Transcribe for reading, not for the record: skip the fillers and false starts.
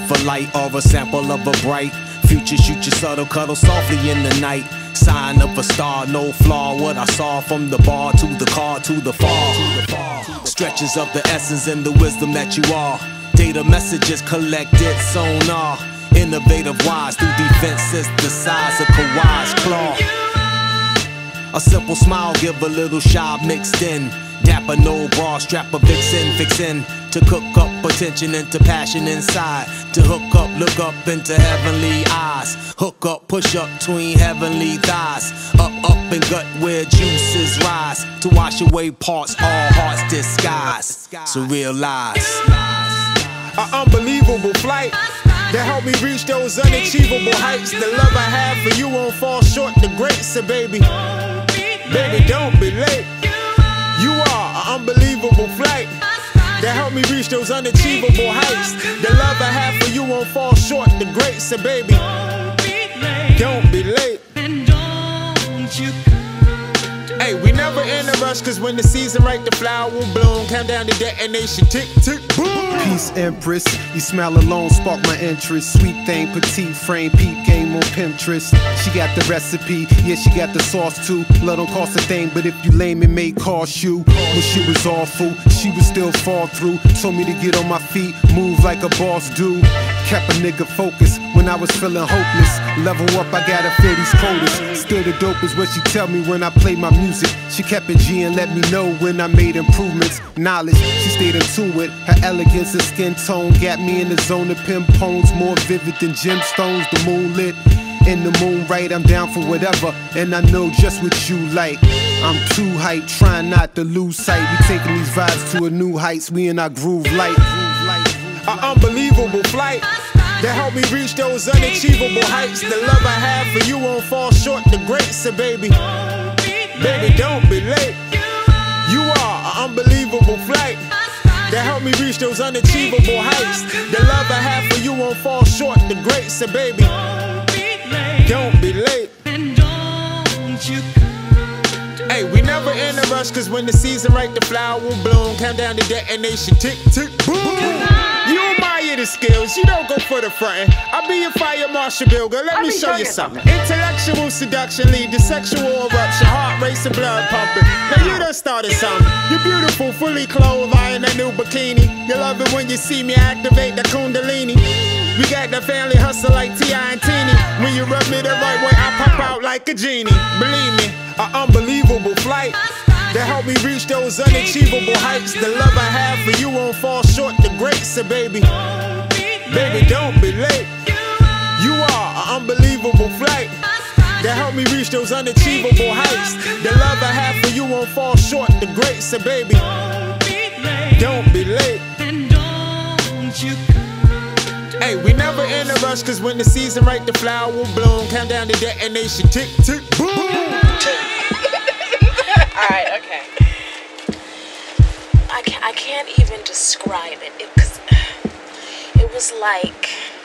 for light or a sample of a bright future. Shoot your subtle, cuddle softly in the night. Sign of a star, no flaw. What I saw from the bar to the car to the fall. Stretches of the essence and the wisdom that you are. Data messages collected, sonar. Innovative wise through defenses the size of Kawhi's claw. A simple smile, give a little shy mixed in. Dapper, no bra, strap a vixen, fixin' to cook up attention into passion inside. To hook up, look up into heavenly eyes. Hook up, push up between heavenly thighs. Up and gut where juices rise. To wash away parts, all hearts disguise. So realize an unbelievable flight that helped me reach those unachievable heights. The love I have for you won't fall short the greats. So baby, don't be late. You are an unbelievable flight that helped me reach those unachievable heights. The love I have for you won't fall short the greats. So baby, don't be late. Hey, we never in a rush, cause when the season right, the flower will bloom. Count down the detonation, tick, tick, boom. Peace, Empress, you smile alone, spark my interest. Sweet thing, petite frame, peep game on Pinterest. She got the recipe, yeah, she got the sauce too. Love don't cost a thing, but if you lame, it may cost you. When shit was awful, she would still fall through. Told me to get on my feet, move like a boss do. Kept a nigga focused when I was feeling hopeless. Level up, I gotta feel these quotas. Still the dope is what she tell me when I play my music. She kept it G and let me know when I made improvements. Knowledge, she stayed in tune with her elegance and skin tone. Got me in the zone of pin poems, more vivid than gemstones. The moonlit, in the moon right, I'm down for whatever. And I know just what you like. I'm too hype, trying not to lose sight. We taking these vibes to a new heights, we in our groove light. An unbelievable flight that helped me reach those unachievable heights. The love I have for you won't fall short the greats. So baby, don't be late. You are an unbelievable flight that helped me reach those unachievable heights. The love I have for you won't fall short the greats. So baby, don't be late. Hey, we never in a rush, cause when the season right, the flower will bloom. Count down the detonation, tick, tick, boom. You admire the skills, you don't go for the frontin'. I'll be your fire marshal, Bill, girl, let me show you something. Intellectual seduction lead to sexual eruption. Heart racing, blood pumping. Now you done started something. You're beautiful, fully clothed, eyeing that new bikini. You love it when you see me activate the kundalini. We got the family hustle like T.I. and Teeny. When you rub me the right way, I pop out like a genie. Believe me, an unbelievable flight that helped me reach those unachievable heights. The love I have for you won't fall short the greats. So baby, don't be late. You are an unbelievable flight that helped me reach those unachievable heights. The love I have for you won't fall short the greats. So baby, don't be late. Hey, we never in a rush, cause when the season right, the flower will bloom. Count down the detonation, tick, tick, boom. Alright, okay. I can't even describe it. It was like